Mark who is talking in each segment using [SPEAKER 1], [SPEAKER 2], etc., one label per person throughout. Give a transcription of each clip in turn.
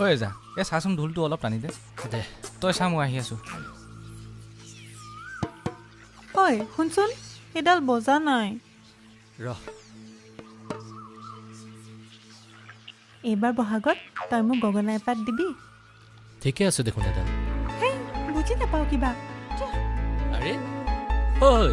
[SPEAKER 1] হৈ যা এই চাচোন ঢোলটো অলপ টানি দে দে তই চা মই আহি আছো
[SPEAKER 2] ঐ শুনচোন এডাল বজা নাই
[SPEAKER 1] ৰহ
[SPEAKER 2] এইবাৰ বহাগত তই মোক গগনা এপাত দিবি
[SPEAKER 3] ঠিকে আছে দেখোন এডাল
[SPEAKER 2] হেই বুজি নাপাওঁ কিবা
[SPEAKER 3] আৰে ঐ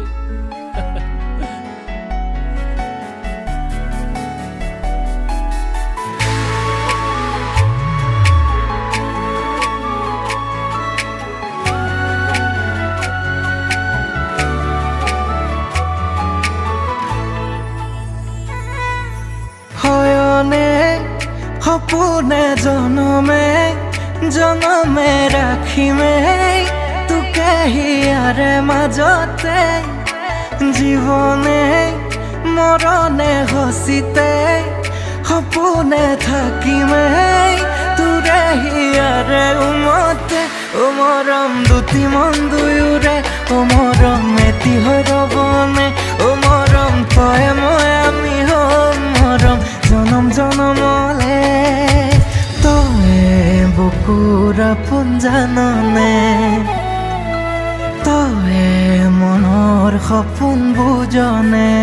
[SPEAKER 4] সপোনে জনমে জনমে ৰাখিমে তোকে হিয়াৰে মাজতে জীৱনে মৰণে হচিতে সপোনে থাকিমে তোৰে হিয়াৰে উমতে ও মৰম দুটি মন দুয়োৰে ও মৰম এটি হৈ ৰবনে ও মৰম তই মই আমি হম মৰম জনম জনমলে তই বুকুৰ আপোন জাননে তই মনৰ সপোন বুজনে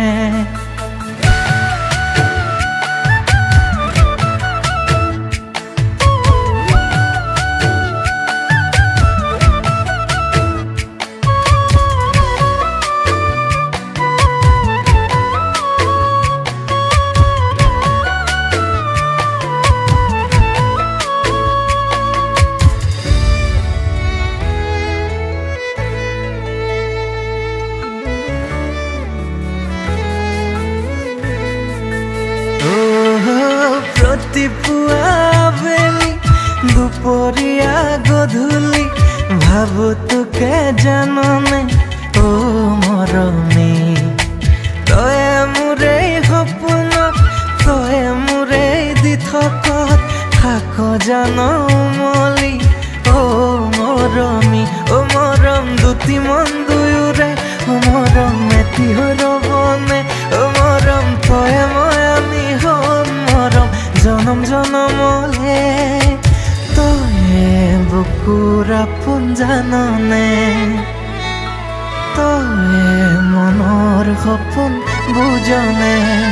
[SPEAKER 4] বেলি দুপৰীয়া গধূলি ভাবো তোকে জাননে ও মৰমী তই মোৰে সপোনত তই মোৰে দি থকত থাক জান মলি ও মৰমী ও মৰম দুটি মন দুয়োৰে ও মৰম এটি হৈ ৰবনে ও মৰম তই মই আমি হম মৰম জনম জনমলে তই বুকুৰ আপোন জাননে তই মনৰ সপোন বুজনে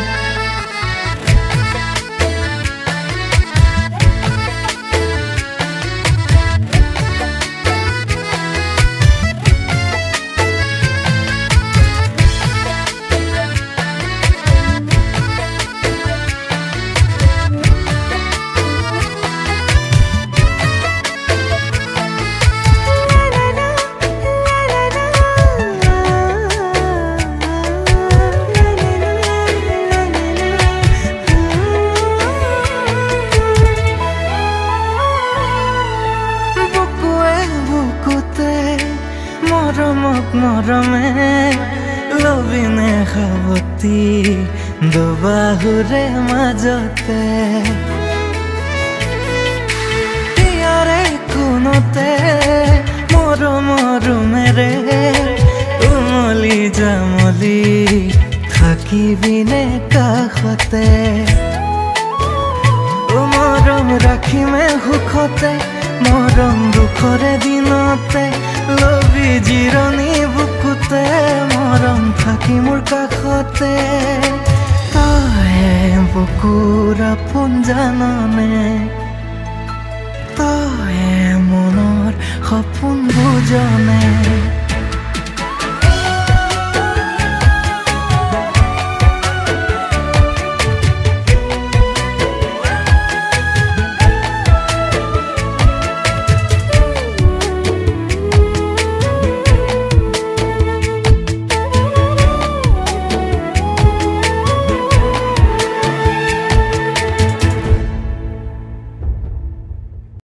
[SPEAKER 4] মৰমে লবিনে খাবতি দুবাহুৰে মাজতে ইয়াৰে কোনতে মৰমেৰে উমলি জামলি থাকিবিনে কাষতে মৰম ৰাখিমে সুখতে মৰম দুখৰে দিনতে লবি জিৰণি বুকুতে মৰম থাকি মোৰ কাষতে তই বুকুৰ আপোন জাননে তই মনৰ সপোন বুজনে